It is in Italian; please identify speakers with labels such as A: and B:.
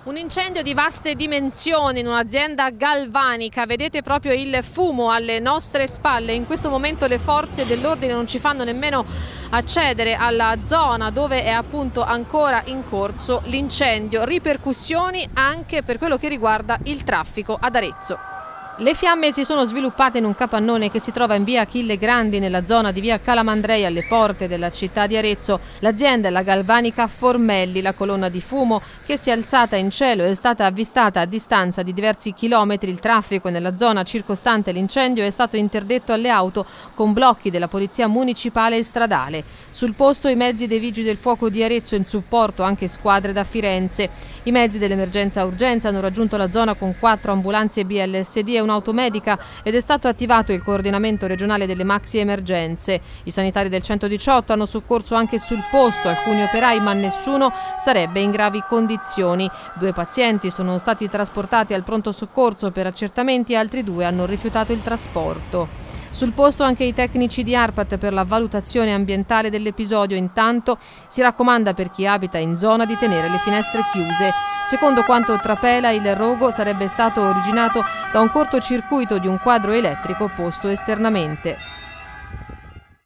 A: Un incendio di vaste dimensioni in un'azienda galvanica, vedete proprio il fumo alle nostre spalle. In questo momento le forze dell'ordine non ci fanno nemmeno accedere alla zona dove è appunto ancora in corso l'incendio. Ripercussioni anche per quello che riguarda il traffico ad Arezzo. Le fiamme si sono sviluppate in un capannone che si trova in via Achille Grandi, nella zona di via Calamandrei, alle porte della città di Arezzo. L'azienda è la galvanica Formelli. La colonna di fumo che si è alzata in cielo è stata avvistata a distanza di diversi chilometri. Il traffico nella zona circostante l'incendio è stato interdetto alle auto con blocchi della polizia municipale e stradale. Sul posto i mezzi dei vigili del fuoco di Arezzo, in supporto anche squadre da Firenze. I mezzi dell'emergenza urgenza hanno raggiunto la zona con 4 ambulanze BLSD e un'automedica ed è stato attivato il coordinamento regionale delle maxi emergenze. I sanitari del 118 hanno soccorso anche sul posto alcuni operai, ma nessuno sarebbe in gravi condizioni. 2 pazienti sono stati trasportati al pronto soccorso per accertamenti e altri 2 hanno rifiutato il trasporto. Sul posto anche i tecnici di ARPAT per la valutazione ambientale dell'episodio. Intanto si raccomanda per chi abita in zona di tenere le finestre chiuse. Secondo quanto trapela, il rogo sarebbe stato originato da un cortocircuito di un quadro elettrico posto esternamente.